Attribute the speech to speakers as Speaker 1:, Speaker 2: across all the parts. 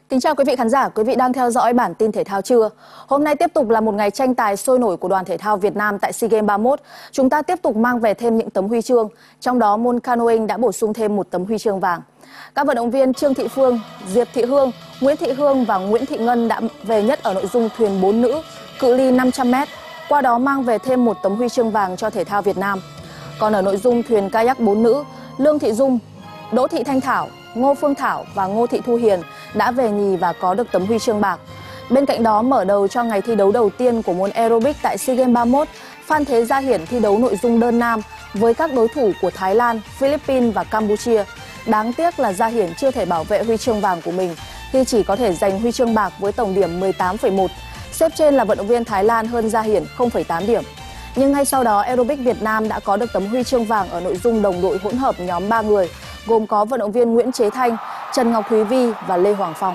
Speaker 1: Kính chào quý vị khán giả, quý vị đang theo dõi bản tin thể thao trưa. Hôm nay tiếp tục là một ngày tranh tài sôi nổi của đoàn thể thao Việt Nam tại SEA Games 31. Chúng ta tiếp tục mang về thêm những tấm huy chương, trong đó môn canoeing đã bổ sung thêm một tấm huy chương vàng. Các vận động viên Trương Thị Phương, Diệp Thị Hương, Nguyễn Thị Hương và Nguyễn Thị Ngân đã về nhất ở nội dung thuyền 4 nữ, cự ly 500m, qua đó mang về thêm một tấm huy chương vàng cho thể thao Việt Nam. Còn ở nội dung thuyền kayak 4 nữ, Lương Thị Dung, Đỗ Thị Thanh Thảo, Ngô Phương Thảo và Ngô Thị Thu Hiền đã về nhì và có được tấm huy chương bạc. Bên cạnh đó, mở đầu cho ngày thi đấu đầu tiên của môn aerobic tại SEA Games 31, Phan Thế Gia Hiển thi đấu nội dung đơn nam với các đối thủ của Thái Lan, Philippines và Campuchia. Đáng tiếc là Gia Hiển chưa thể bảo vệ huy chương vàng của mình khi chỉ có thể giành huy chương bạc với tổng điểm 18,1. Xếp trên là vận động viên Thái Lan hơn Gia Hiển 0,8 điểm. Nhưng ngay sau đó, aerobic Việt Nam đã có được tấm huy chương vàng ở nội dung đồng đội hỗn hợp nhóm 3 người, gồm có vận động viên Nguyễn Chế Thanh, Trần Ngọc Thúy Vi và Lê Hoàng Phong.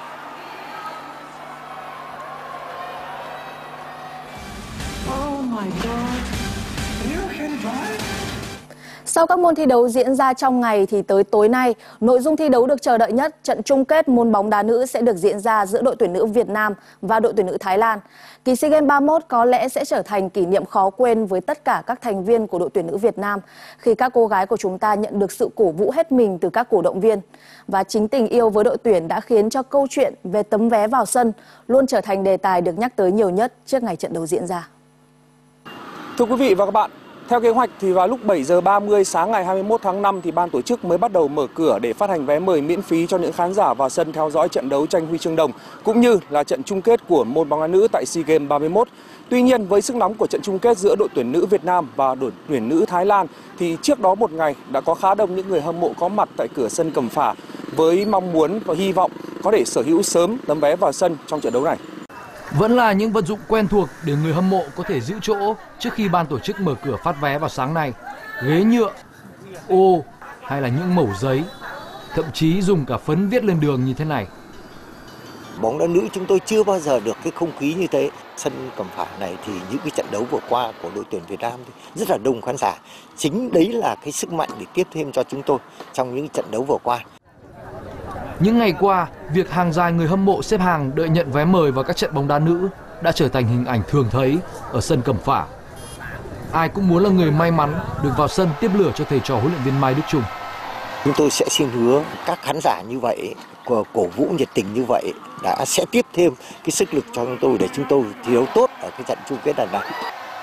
Speaker 1: Sau các môn thi đấu diễn ra trong ngày thì tới tối nay, nội dung thi đấu được chờ đợi nhất, trận chung kết môn bóng đá nữ sẽ được diễn ra giữa đội tuyển nữ Việt Nam và đội tuyển nữ Thái Lan. Kỳ SEA Games 31 có lẽ sẽ trở thành kỷ niệm khó quên với tất cả các thành viên của đội tuyển nữ Việt Nam khi các cô gái của chúng ta nhận được sự cổ vũ hết mình từ các cổ động viên. Và chính tình yêu với đội tuyển đã khiến cho câu chuyện về tấm vé vào sân luôn trở thành đề tài được nhắc tới nhiều nhất trước ngày trận đấu diễn ra.
Speaker 2: Thưa quý vị và các bạn, theo kế hoạch thì vào lúc 7 giờ 30 sáng ngày 21 tháng 5 thì ban tổ chức mới bắt đầu mở cửa để phát hành vé mời miễn phí cho những khán giả vào sân theo dõi trận đấu tranh huy chương đồng cũng như là trận chung kết của môn bóng đá nữ tại SEA Games 31. Tuy nhiên, với sức nóng của trận chung kết giữa đội tuyển nữ Việt Nam và đội tuyển nữ Thái Lan thì trước đó một ngày đã có khá đông những người hâm mộ có mặt tại cửa sân Cẩm Phả với mong muốn và hy vọng có thể sở hữu sớm tấm vé vào sân trong trận đấu này.
Speaker 3: Vẫn là những vật dụng quen thuộc để người hâm mộ có thể giữ chỗ trước khi ban tổ chức mở cửa phát vé vào sáng nay. Ghế nhựa, ô hay là những mẩu giấy, thậm chí dùng cả phấn viết lên đường như thế này.
Speaker 4: Bóng đá nữ chúng tôi chưa bao giờ được cái không khí như thế. Sân Cẩm Phả này thì những cái trận đấu vừa qua của đội tuyển Việt Nam rất là đông khán giả. Chính đấy là cái sức mạnh để tiếp thêm cho chúng tôi trong những trận đấu vừa qua.
Speaker 3: Những ngày qua, việc hàng dài người hâm mộ xếp hàng đợi nhận vé mời vào các trận bóng đá nữ đã trở thành hình ảnh thường thấy ở sân Cẩm Phả. Ai cũng muốn là người may mắn được vào sân tiếp lửa cho thầy trò huấn luyện viên Mai Đức Chung.
Speaker 4: Chúng tôi sẽ xin hứa các khán giả như vậy, cổ vũ nhiệt tình như vậy sẽ tiếp thêm cái sức lực cho chúng tôi để chúng tôi thi đấu tốt ở cái trận chung kết lần này.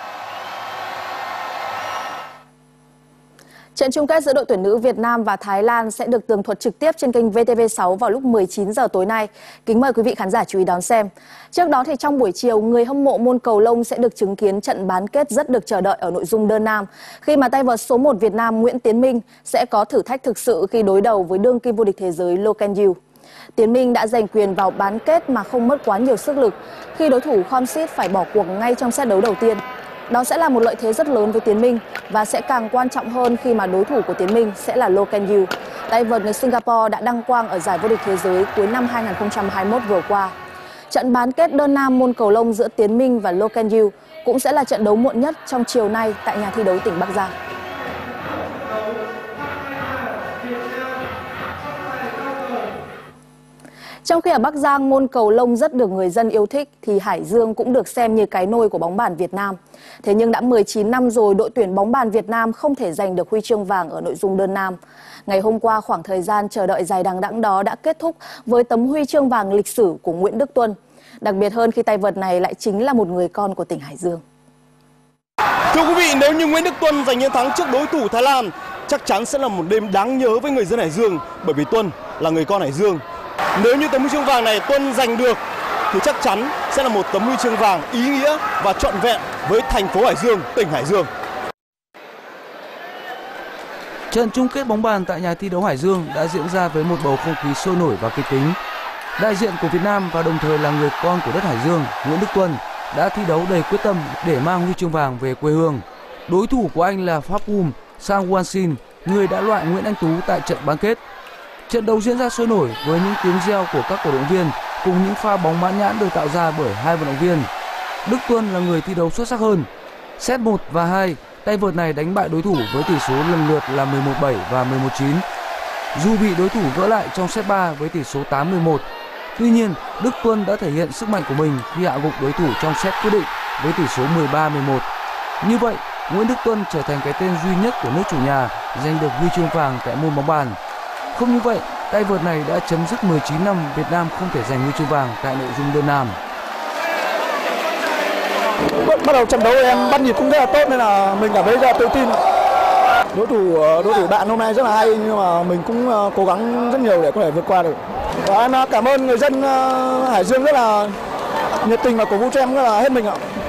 Speaker 1: Trận chung kết giữa đội tuyển nữ Việt Nam và Thái Lan sẽ được tường thuật trực tiếp trên kênh VTV6 vào lúc 19 giờ tối nay. Kính mời quý vị khán giả chú ý đón xem. Trước đó thì trong buổi chiều, người hâm mộ môn cầu lông sẽ được chứng kiến trận bán kết rất được chờ đợi ở nội dung đơn nam, khi mà tay vợt số 1 Việt Nam Nguyễn Tiến Minh sẽ có thử thách thực sự khi đối đầu với đương kim vô địch thế giới Lo Can Yu. Tiến Minh đã giành quyền vào bán kết mà không mất quá nhiều sức lực khi đối thủ Khomsit phải bỏ cuộc ngay trong set đấu đầu tiên. Đó sẽ là một lợi thế rất lớn với Tiến Minh và sẽ càng quan trọng hơn khi mà đối thủ của Tiến Minh sẽ là Lo Can Yu. Tay vợt người Singapore đã đăng quang ở giải vô địch thế giới cuối năm 2021 vừa qua. Trận bán kết đơn nam môn cầu lông giữa Tiến Minh và Lo Can Yu cũng sẽ là trận đấu muộn nhất trong chiều nay tại nhà thi đấu tỉnh Bắc Giang. Trong khi ở Bắc Giang môn cầu lông rất được người dân yêu thích thì Hải Dương cũng được xem như cái nôi của bóng bàn Việt Nam. Thế nhưng đã 19 năm rồi đội tuyển bóng bàn Việt Nam không thể giành được huy chương vàng ở nội dung đơn nam. Ngày hôm qua khoảng thời gian chờ đợi dài đằng đẵng đó đã kết thúc với tấm huy chương vàng lịch sử của Nguyễn Đức Tuân. Đặc biệt hơn khi tay vợt này lại chính là một người con của tỉnh Hải Dương.
Speaker 5: Thưa quý vị, nếu như Nguyễn Đức Tuân giành chiến thắng trước đối thủ Thái Lan, chắc chắn sẽ là một đêm đáng nhớ với người dân Hải Dương, bởi vì Tuân là người con Hải Dương. Nếu như tấm huy chương vàng này Tuân giành được thì chắc chắn sẽ là một tấm huy chương vàng ý nghĩa và trọn vẹn với thành phố Hải Dương, tỉnh Hải Dương.
Speaker 6: Trận chung kết bóng bàn tại nhà thi đấu Hải Dương đã diễn ra với một bầu không khí sôi nổi và kịch tính. Đại diện của Việt Nam và đồng thời là người con của đất Hải Dương, Nguyễn Đức Tuân đã thi đấu đầy quyết tâm để mang huy chương vàng về quê hương. Đối thủ của anh là Pháp Sang Wansin, người đã loại Nguyễn Anh Tú tại trận bán kết. Trận đấu diễn ra sôi nổi với những tiếng reo của các cổ động viên cùng những pha bóng mãn nhãn được tạo ra bởi hai vận động viên. Đức Tuân là người thi đấu xuất sắc hơn. Set 1 và 2, tay vợt này đánh bại đối thủ với tỷ số lần lượt là 11-7 và 11-9. Dù bị đối thủ gỡ lại trong set 3 với tỷ số 8-11, Tuy nhiên, Đức Tuân đã thể hiện sức mạnh của mình khi hạ gục đối thủ trong set quyết định với tỷ số 13-11. Như vậy, Nguyễn Đức Tuân trở thành cái tên duy nhất của nước chủ nhà giành được huy chương vàng tại môn bóng bàn. Không như vậy, tay vợt này đã chấm dứt 19 năm Việt Nam không thể giành huy chương vàng tại nội dung đơn nam.
Speaker 7: Bắt đầu trận đấu em bắt nhịp cũng rất là tốt nên là mình cảm thấy rất là tự tin. Đối thủ bạn hôm nay rất là hay nhưng mà mình cũng cố gắng rất nhiều để có thể vượt qua được. Và em cảm ơn người dân Hải Dương rất là nhiệt tình và cổ vũ cho em rất là hết mình ạ.